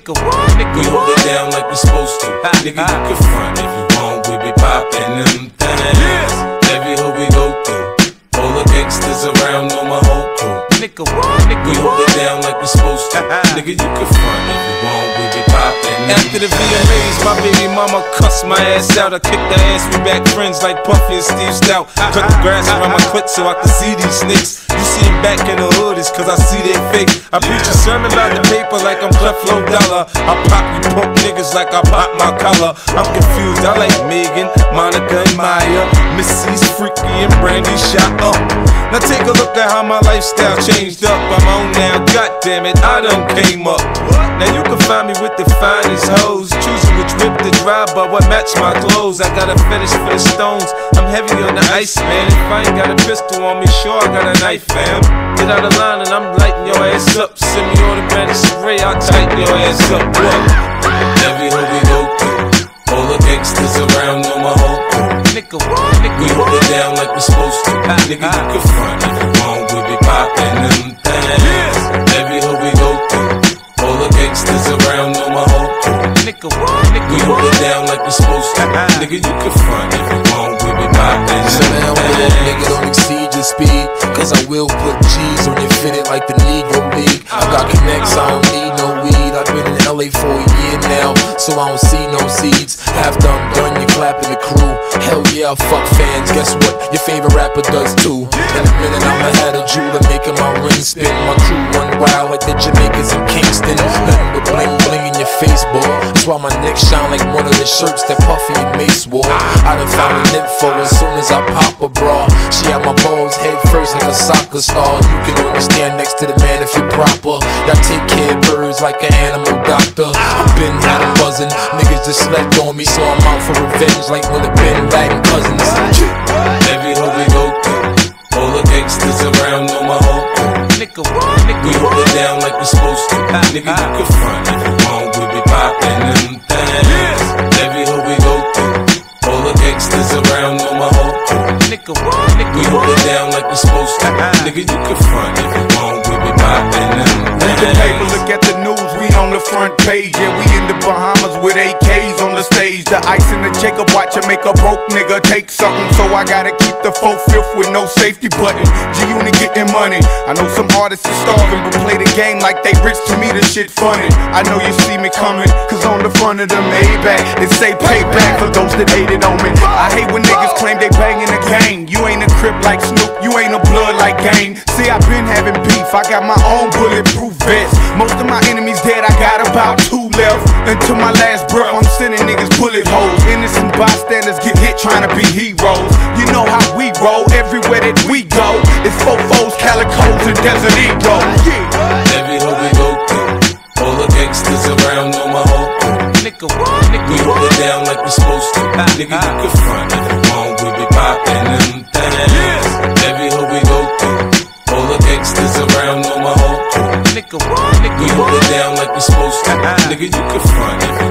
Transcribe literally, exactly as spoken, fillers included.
Nigga, what? Nigga, we hold it down like we supposed to. Nigga, you can front if you want. We be poppin' them things. Every hood we go through, all the gangsters around know my whole crew. Nigga, what? Nigga, we hold it down like we supposed to. Nigga, you can front if you want. We be poppin'. After the V M As, my baby mama cussed my ass out. I kicked her ass, we back friends like Puffy and Steve Stout. Cut the grass around my clit so I can see these snakes. You see him back in the hood, it's cause I see they fake. I preach a sermon about the paper like I'm Creflo Dollar. I pop you punk niggas like I pop my collar. I'm confused, I like Megan, Monica and Maya. Missy's freaky and Brandy shot up. Now take a look at how my lifestyle changed up. I'm on now, goddammit, I done came up. Now you can find me with the finest hoes, choosing which whip to drive, but what match my clothes. I got a fetish for the stones, I'm heavy on the ice, man. If I ain't got a pistol on me, sure I got a knife, fam. Get out of line and I'm lighting your ass up. Send me automatic spray, I'll tighten your ass up. What? Every hood we go through, all the gangsters around know my whole crew. Nigga, what? Nigga, we hold it down like we supposed to. Nigga, you can front if you want. We be poppin' them things. Every hood we go through, all the gangsters around know my whole crew. Nigga, what? Nigga, we hold it down like we supposed to. Nigga, you can front if you want. We be poppin' them things. Nigga, don't exceed your speed, cause I will put G's on your fitted like the Negro League. I got connects, I don't need no weed. I've been in L A for a year now, so I don't see no seeds. After I'm done, you clapping the crew. Hell yeah, fuck fans, guess what? Your favorite rapper does too. In a minute, I'ma have a jeweler making my ring spin. My crew run wild like the Jamaicans in Kingston. Nothing but bling bling in your face, boy. That's why my neck shine like one of the shirts that Puffy and Mace wore. I done found an info as soon as I pop a bra. She had my balls head first like a soccer star. You can only stand next to the man if you're proper. Y'all take care of birds like an animal doctor. I've been had them buzzing, niggas just slept on me, so I'm out for revenge like when the Ben Laden cousins. Every hood we go through, all the gangsters around know my whole crew. Nigga, what? Nigga, we hold it down like we supposed to. Nigga, you can front if you want. We be poppin' them things. Every hood we go through, all the gangsters around know my whole crew. Nigga, what? Nigga, we hold it down like we supposed to. Nigga, you can front if you want. We be poppin' them things. Read the paper, look at the news, we on the front page. Yeah, we in the Bahamas with A Ks on the stage. The ice in the Jacob watch and make a broke nigga take something. So I gotta keep the four fifth with no safety button. G-Unit getting money. I know some artists are starving, but play the game like they rich. To me, this shit funny. I know you see me coming, cause on the front of the Maybach it say payback for those that hated on me. I hate when niggas claim they bangin' the gang. You ain't a crip like Snoop, you ain't a blood like Game. See, I been having beef, I got my own bulletproof vest. Most of my enemies dead, I got about two left. Until my last breath, I'm sending niggas bullet holes. Innocent bystanders get hit trying to be heroes. You know how we roll, everywhere that we go. It's fofos, calicos, and Desert Eagles. Yeah. Every hood we go through, all the gangsters around know my whole crew. Nigga, what? Nigga, we hold it down like we supposed to. Nigga, you can front if you want. We be poppin' them things. Every hood we go through, all the gangsters around know my whole crew. Nigga, what? Nigga, we hold it down like we supposed to. Nigga, you can front if you